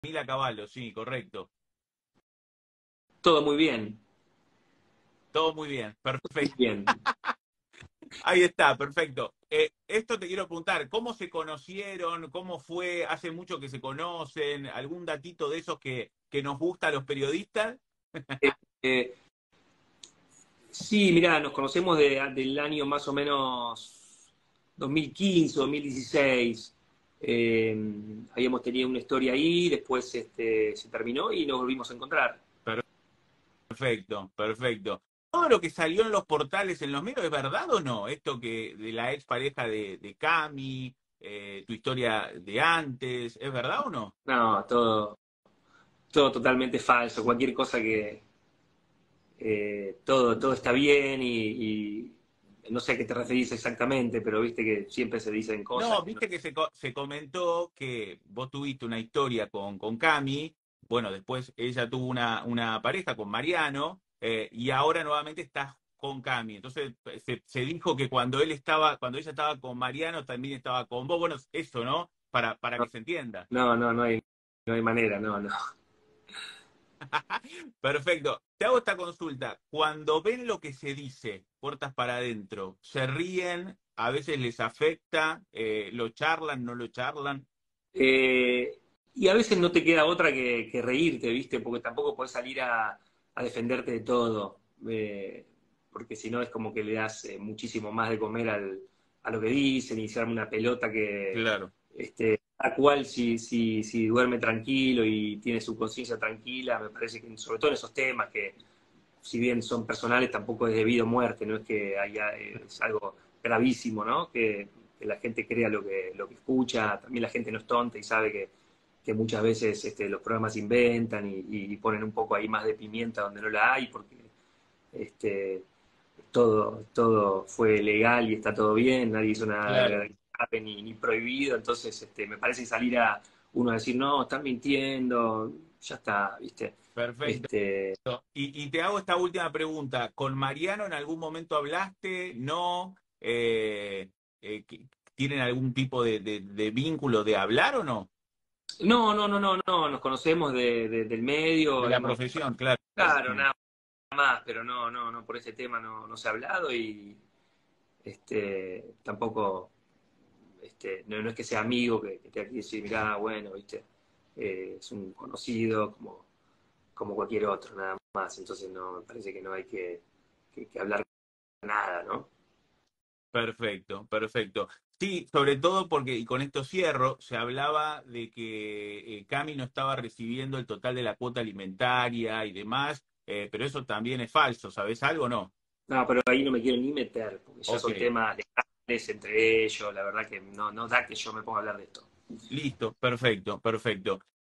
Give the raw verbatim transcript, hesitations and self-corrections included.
Camila Cavallo, sí, correcto. Todo muy bien, Todo muy bien, muy perfecto. bien. Ahí está, perfecto. Eh, esto te quiero preguntar, ¿cómo se conocieron? ¿Cómo fue? ¿Hace mucho que se conocen? ¿Algún datito de esos que, que nos gusta a los periodistas? Eh, eh, sí, mirá, nos conocemos de- del año más o menos dos mil quince, dos mil dieciséis. Eh, habíamos tenido una historia ahí, después este, se terminó y nos volvimos a encontrar. Perfecto, perfecto. ¿Todo lo que salió en los portales, en los medios, es verdad o no? Esto que de la ex pareja de, de Cami, eh, tu historia de antes, ¿es verdad o no? No, todo, todo totalmente falso. Cualquier cosa que, eh, todo, todo está bien y, y no sé a qué te referís exactamente, pero viste que siempre se dicen cosas No, que no. viste que se, co- se comentó que vos tuviste una historia con, con Cami, bueno, después ella tuvo una, una pareja con Mariano, eh, y ahora nuevamente estás con Cami. Entonces se, se dijo que cuando él estaba, cuando ella estaba con Mariano, también estaba con vos. Bueno, eso, ¿no? Para, para que se entienda. No, no, no hay, no hay manera, no, no. Perfecto. Te hago esta consulta. Cuando ven lo que se dice, puertas para adentro, ¿se ríen? ¿A veces les afecta? Eh, ¿lo charlan? ¿No lo charlan? Eh, y a veces no te queda otra que, que reírte, ¿viste? Porque tampoco podés salir a, a defenderte de todo, eh, porque si no es como que le das eh, muchísimo más de comer al, a lo que dicen y se arma una pelota que, Claro. este, a cual si, si, si duerme tranquilo y tiene su conciencia tranquila, me parece que sobre todo en esos temas que si bien son personales, tampoco es debido a muerte, no es que haya, eh, es algo gravísimo, ¿no? Que, que la gente crea lo que, lo que escucha, también la gente no es tonta y sabe que, que muchas veces este, los programas inventan y, y, ponen un poco ahí más de pimienta donde no la hay, porque este, todo, todo fue legal y está todo bien, nadie hizo nada Claro. grave ni, ni prohibido, entonces este, me parece que salir a uno a decir, no, están mintiendo, ya está, ¿viste? Perfecto. Este, Y, y te hago esta última pregunta. ¿Con Mariano en algún momento hablaste? ¿No? Eh, eh, ¿que- ¿Tienen algún tipo de, de- de vínculo de hablar o no? no, no, no, no, no, nos conocemos de, de- del De medio, la hemos, profesión, claro. claro, Mm. nada más, pero no, no, no, por ese tema no, no se ha hablado y este, tampoco, este, no, no es que sea amigo que, que tenga que decir, mirá, bueno, viste, eh, es un conocido como, como cualquier otro, nada más, entonces no, me parece que no hay que, que, que hablar nada, ¿no? Perfecto, perfecto. Sí, sobre todo porque, y con esto cierro, se hablaba de que eh, Cami no estaba recibiendo el total de la cuota alimentaria y demás, eh, pero eso también es falso, ¿sabes algo o no? No, pero ahí no me quiero ni meter, porque ya Ok, son temas legales entre ellos, la verdad que no, no da que yo me ponga a hablar de esto. listo, perfecto, perfecto.